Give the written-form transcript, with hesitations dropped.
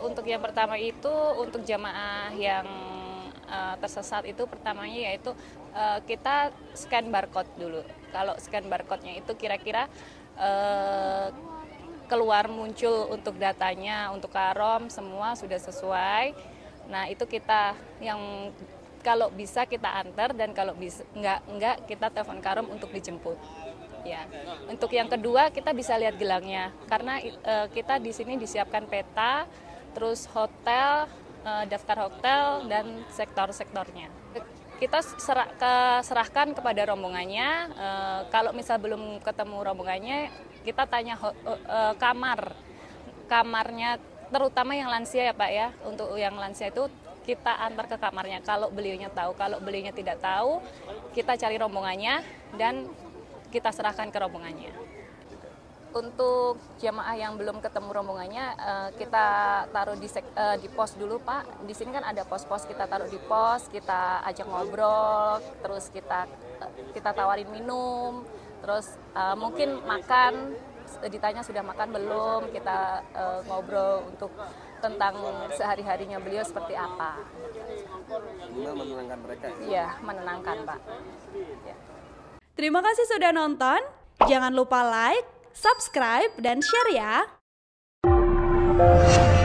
Untuk yang pertama itu untuk jamaah yang tersesat itu pertamanya yaitu kita scan barcode dulu. Kalau scan barcode-nya itu kira-kira keluar muncul untuk datanya, untuk karom semua sudah sesuai. Nah itu kita yang kalau bisa kita antar dan kalau bisa enggak kita telepon karom untuk dijemput. Ya. Untuk yang kedua kita bisa lihat gelangnya karena kita di sini disiapkan peta, terus hotel, daftar hotel dan sektor-sektornya. Kita serahkan kepada rombongannya. Kalau misal belum ketemu rombongannya, kita tanya kamarnya, terutama yang lansia ya Pak ya. Untuk yang lansia itu kita antar ke kamarnya. Kalau beliaunya tahu, kalau beliaunya tidak tahu, kita cari rombongannya dan kita serahkan ke rombongannya. Untuk jamaah yang belum ketemu rombongannya, kita taruh di pos dulu Pak. Di sini kan ada pos-pos, kita taruh di pos, kita ajak ngobrol, terus kita tawarin minum, terus mungkin makan, ditanya sudah makan belum, kita ngobrol untuk tentang sehari-harinya beliau seperti apa. Menenangkan mereka? Iya, menenangkan Pak. Ya. Terima kasih sudah nonton. Jangan lupa like, subscribe, dan share ya.